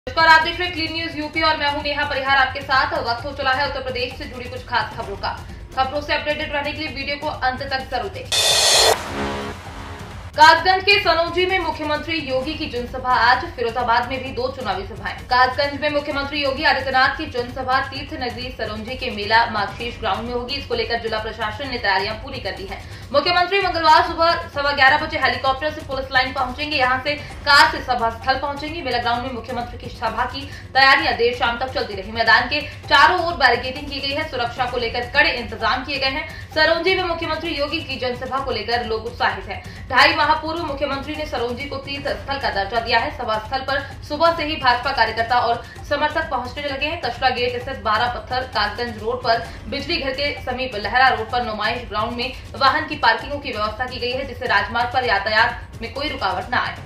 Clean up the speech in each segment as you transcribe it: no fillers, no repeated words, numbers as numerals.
नमस्कार, आप देख रहे हैं क्लीन न्यूज यूपी और मैं हूं नेहा परिहार आपके साथ। वक्त हो चला है उत्तर प्रदेश से जुड़ी कुछ खास खबरों का। खबरों से अपडेटेड रहने के लिए वीडियो को अंत तक जरूर देखें। कासगंज के सनौजी में मुख्यमंत्री योगी की जनसभा आज। फिरोजाबाद में भी 2 चुनावी सभाएं। कासगंज में मुख्यमंत्री योगी आदित्यनाथ की जनसभा तीर्थ नगरी सनौजी के मेला मार्कशीट ग्राउंड में होगी। इसको लेकर जिला प्रशासन ने तैयारियां पूरी कर दी है। मुख्यमंत्री मंगलवार सुबह 11:15 बजे हेलीकॉप्टर से पुलिस लाइन पहुंचेंगे। यहां से कार से सभा स्थल पहुंचेंगे। मेला ग्राउंड में मुख्यमंत्री की सभा की तैयारियां देर शाम तक चलती रही। मैदान के चारों ओर बैरिकेडिंग की गई है। सुरक्षा को लेकर कड़े इंतजाम किए गए हैं। सनौजी में मुख्यमंत्री योगी की जनसभा को लेकर लोग उत्साहित हैं। 2.5 माह पूर्व मुख्यमंत्री ने सनौजी को तीर्थ स्थल का दर्जा दिया है। सभा स्थल पर सुबह से ही भाजपा कार्यकर्ता और समर्थक पहुंचने लगे हैं। कचरा गेट स्थित 12 पत्थर कासगंज रोड पर बिजली घर के समीप लहरा रोड पर नुमाइश ग्राउंड में वाहन की पार्किंगों की व्यवस्था की गई है, जिससे राजमार्ग पर यातायात में कोई रुकावट न आए।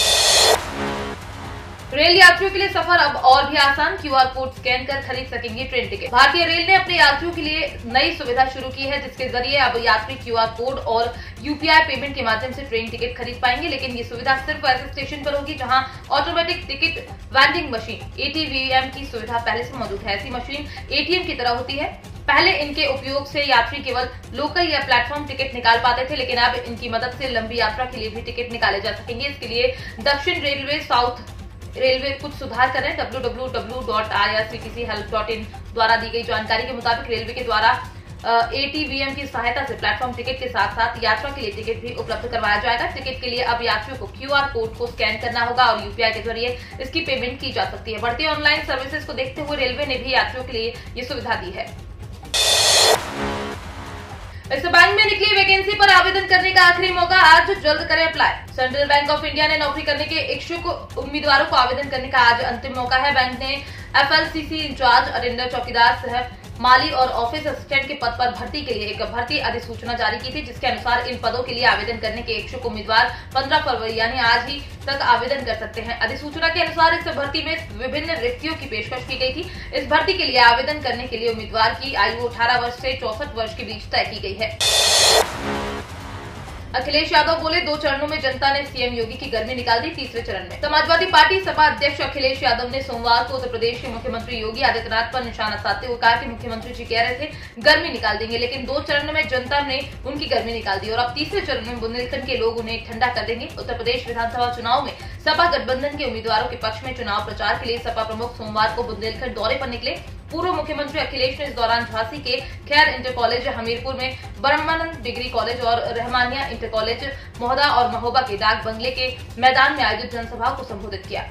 रेल यात्रियों के लिए सफर अब और भी आसान। क्यूआर कोड स्कैन कर खरीद सकेंगे ट्रेन टिकट। भारतीय रेल ने अपने यात्रियों के लिए नई सुविधा शुरू की है, जिसके जरिए अब यात्री क्यूआर कोड और यूपीआई पेमेंट के माध्यम से ट्रेन टिकट खरीद पाएंगे। लेकिन ये सुविधा सिर्फ ऐसे स्टेशन पर होगी जहां automatic ticket vending machine ATVM की सुविधा पहले से मौजूद है। ऐसी मशीन एटीएम की तरह होती है। पहले इनके उपयोग से यात्री केवल लोकल या प्लेटफॉर्म टिकट निकाल पाते थे, लेकिन अब इनकी मदद से लंबी यात्रा के लिए भी टिकट निकाले जा सकेंगे। इसके लिए दक्षिण रेलवे, साउथ रेलवे कुछ सुधार कर रहे हैं। www.irctchelp.in द्वारा दी गई जानकारी के मुताबिक रेलवे के द्वारा एटीवीएम की सहायता से प्लेटफॉर्म टिकट के साथ साथ यात्रा के लिए टिकट भी उपलब्ध करवाया जाएगा। टिकट के लिए अब यात्रियों को क्यूआर कोड को स्कैन करना होगा और यूपीआई के जरिए इसकी पेमेंट की जा सकती है। बढ़ती ऑनलाइन सर्विसेज को देखते हुए रेलवे ने भी यात्रियों के लिए ये सुविधा दी है। इस बैंक में निकली वैकेंसी पर आवेदन करने का आखिरी मौका आज। जल्द करें apply. Central bank of India ने नौकरी करने के इच्छुक उम्मीदवारों को आवेदन करने का आज अंतिम मौका है। बैंक ने एफएलसीसी इंचार्ज, अटेंडर, चौकीदार, सह माली और ऑफिस असिस्टेंट के पद पर भर्ती के लिए एक भर्ती अधिसूचना जारी की थी, जिसके अनुसार इन पदों के लिए आवेदन करने के इच्छुक उम्मीदवार 15 फरवरी यानी आज ही तक आवेदन कर सकते हैं। अधिसूचना के अनुसार इस भर्ती में विभिन्न रिक्तियों की पेशकश की गई थी। इस भर्ती के लिए आवेदन करने के लिए उम्मीदवार की आयु 18 वर्ष से 64 वर्ष के बीच तय की गई है। अखिलेश यादव बोले, 2 चरणों में जनता ने सीएम योगी की गर्मी निकाल दी। तीसरे चरण में समाजवादी पार्टी सपा अध्यक्ष अखिलेश यादव ने सोमवार को उत्तर प्रदेश के मुख्यमंत्री योगी आदित्यनाथ पर निशाना साधते हुए कहा कि मुख्यमंत्री जी कह रहे थे गर्मी निकाल देंगे, लेकिन 2 चरण में जनता ने उनकी गर्मी निकाल दी और अब तीसरे चरण में बुंदेलखंड के लोग उन्हें ठंडा कर देंगे। उत्तर प्रदेश विधानसभा चुनाव में सपा गठबंधन के उम्मीदवारों के पक्ष में चुनाव प्रचार के लिए सपा प्रमुख सोमवार को बुंदेलखंड दौरे पर निकले। पूर्व मुख्यमंत्री अखिलेश ने इस दौरान झांसी के खैर इंटर कॉलेज, हमीरपुर में ब्रह्मानंद डिग्री कॉलेज और रहमानिया इंटर कॉलेज, मोहदा और महोबा के डाक बंगले के मैदान में आयोजित जनसभा को संबोधित किया।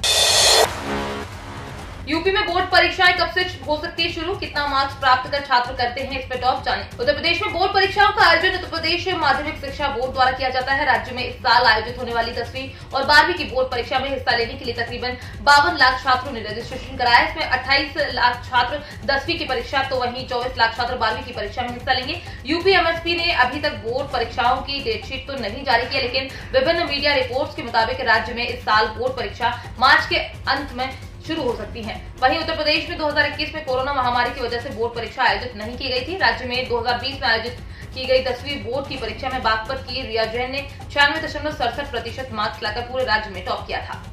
यूपी में बोर्ड परीक्षाएं कब से हो सकती है शुरू? कितना मार्क्स प्राप्त कर छात्र करते हैं इस पे टॉप जाने। उत्तर प्रदेश में बोर्ड परीक्षाओं का आयोजन उत्तर प्रदेश माध्यमिक शिक्षा बोर्ड द्वारा किया जाता है। राज्य में इस साल आयोजित होने वाली 10वीं और 12वीं की बोर्ड परीक्षा में हिस्सा लेने के लिए तकरीबन 52 लाख छात्रों ने रजिस्ट्रेशन कराया। इसमें 28 लाख छात्र 10वीं की परीक्षा तो वहीं 24 लाख छात्र 12वीं की परीक्षा में हिस्सा लेंगे। यूपी एमएसपी ने अभी तक बोर्ड परीक्षाओं की डेटशीट तो नहीं जारी की, लेकिन विभिन्न मीडिया रिपोर्ट्स के मुताबिक राज्य में इस साल बोर्ड परीक्षा मार्च के अंत में शुरू हो सकती हैं। वहीं उत्तर प्रदेश में 2021 में कोरोना महामारी की वजह से बोर्ड परीक्षा आयोजित नहीं की गई थी। राज्य में 2020 में आयोजित की गई 10वीं बोर्ड की परीक्षा में बागपत की रिया जैन ने 96.67% मार्क्स लाकर पूरे राज्य में टॉप किया था।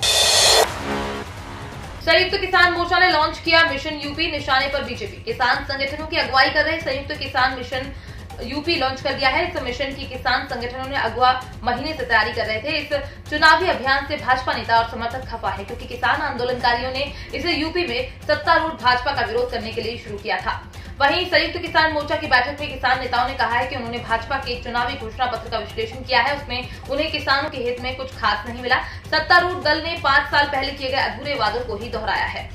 संयुक्त किसान मोर्चा ने लॉन्च किया मिशन यूपी, निशाने पर बीजेपी। किसान संगठनों की अगुवाई कर रहे संयुक्त किसान मिशन यूपी लॉन्च कर दिया है। इस मिशन की किसान संगठनों ने अगवा महीने से तैयारी कर रहे थे। इस चुनावी अभियान से भाजपा नेता और समर्थक खफा है, क्योंकि किसान आंदोलनकारियों ने इसे यूपी में सत्तारूढ़ भाजपा का विरोध करने के लिए शुरू किया था। वहीं संयुक्त किसान मोर्चा की बैठक में किसान नेताओं ने कहा है कि उन्होंने भाजपा के चुनावी घोषणा पत्र का विश्लेषण किया है। उसमें उन्हें किसानों के हित में कुछ खास नहीं मिला। सत्तारूढ़ दल ने 5 साल पहले किए गए अधूरे वादों को ही दोहराया है।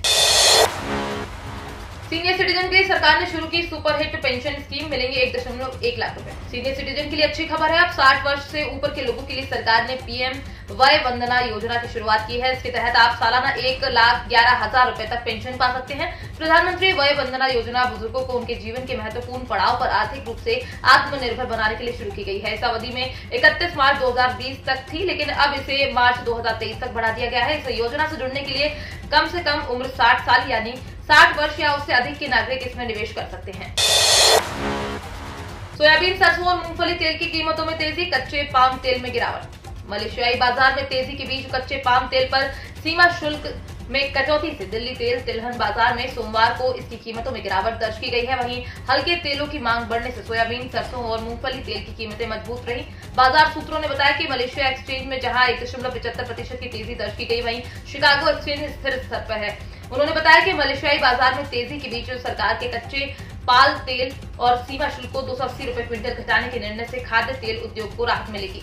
सीनियर सिटीजन के लिए सरकार ने शुरू की सुपरहिट पेंशन स्कीम, मिलेंगे 1.1 लाख रुपए। सीनियर सिटीजन के लिए अच्छी खबर है। अब 60 वर्ष से ऊपर के लोगों के लिए सरकार ने पीएम वय वंदना योजना की शुरुआत की है। इसके तहत आप सालाना 1,11,000 रुपए तक पेंशन पा सकते हैं। प्रधानमंत्री वय वंदना योजना बुजुर्गों को उनके जीवन के महत्वपूर्ण पड़ाव पर आर्थिक रूप से आत्मनिर्भर बनाने के लिए शुरू की गई है। इस अवधि में 31 मार्च 2020 तक थी, लेकिन अब इसे मार्च 2023 तक बढ़ा दिया गया है। इस योजना से जुड़ने के लिए कम से कम उम्र 60 साल यानी 60 वर्ष या उससे अधिक के नागरिक इसमें निवेश कर सकते हैं। सोयाबीन, सरसों और मूंगफली तेल की कीमतों में तेजी, कच्चे पाम तेल में गिरावट। मलेशियाई बाजार में तेजी के बीच कच्चे पाम तेल पर सीमा शुल्क में कटौती से दिल्ली तेल तिलहन बाजार में सोमवार को इसकी कीमतों में गिरावट दर्ज की गई है। वहीं हल्के तेलों की मांग बढ़ने से सोयाबीन, सरसों और मूंगफली तेल की कीमतें मजबूत रही। बाजार सूत्रों ने बताया कि मलेशिया एक्सचेंज में जहां 1.75% की तेजी दर्ज की गई, वहीं शिकागो एक्सचेंज स्थिर स्तर पर है। उन्होंने बताया कि मलेशियाई बाजार में तेजी के बीच सरकार के कच्चे पाल तेल और सीमा शुल्क को 280 रुपए क्विंटल घटाने के निर्णय से खाद्य तेल उद्योग को राहत मिलेगी।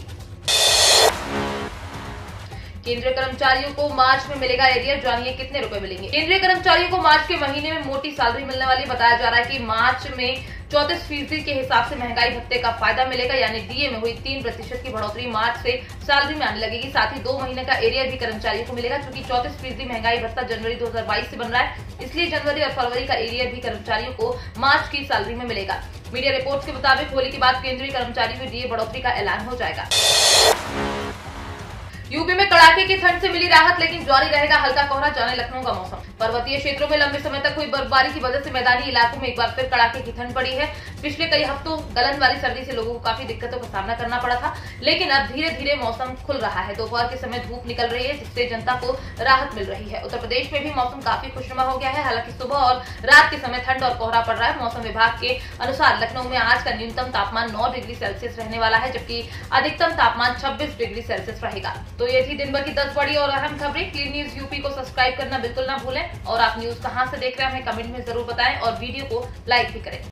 केंद्रीय कर्मचारियों को मार्च में मिलेगा एरियर, जानिए कितने रुपए मिलेंगे। केंद्रीय कर्मचारियों को मार्च के महीने में मोटी सैलरी मिलने वाली। बताया जा रहा है कि मार्च में 34% के हिसाब से महंगाई भत्ते का फायदा मिलेगा, यानी डीए में हुई 3% की बढ़ोतरी मार्च से सैलरी में आने लगेगी। साथ ही 2 महीने का एरियर भी कर्मचारियों को मिलेगा, क्योंकि 34% महंगाई भत्ता जनवरी 2022 से बन रहा है, इसलिए जनवरी और फरवरी का एरियर भी कर्मचारियों को मार्च की सैलरी में मिलेगा। मीडिया रिपोर्ट्स के मुताबिक होली के बाद केंद्रीय कर्मचारियों में डीए बढ़ोतरी का ऐलान हो जाएगा। यूपी में कड़ाके की ठंड से मिली राहत, लेकिन जारी रहेगा हल्का कोहरा, जाने लखनऊ का मौसम। पर्वतीय क्षेत्रों में लंबे समय तक हुई बर्फबारी की वजह से मैदानी इलाकों में एक बार फिर कड़ाके की ठंड पड़ी है। पिछले कई हफ्तों गलन वाली सर्दी से लोगों को काफी दिक्कतों का सामना करना पड़ा था, लेकिन अब धीरे धीरे मौसम खुल रहा है। दोपहर के समय धूप निकल रही है, जिससे जनता को राहत मिल रही है। उत्तर प्रदेश में भी मौसम काफी खुशनुमा हो गया है। हालांकि सुबह और रात के समय ठंड और कोहरा पड़ रहा है। मौसम विभाग के अनुसार लखनऊ में आज का न्यूनतम तापमान 9 डिग्री सेल्सियस रहने वाला है, जबकि अधिकतम तापमान 26 डिग्री सेल्सियस रहेगा। तो ये थी दिन भर की 10 बड़ी और अहम खबरें। क्लीन न्यूज यूपी को सब्सक्राइब करना बिल्कुल ना भूलें, और आप न्यूज कहां से देख रहे हैं हमें कमेंट में जरूर बताएं और वीडियो को लाइक भी करें।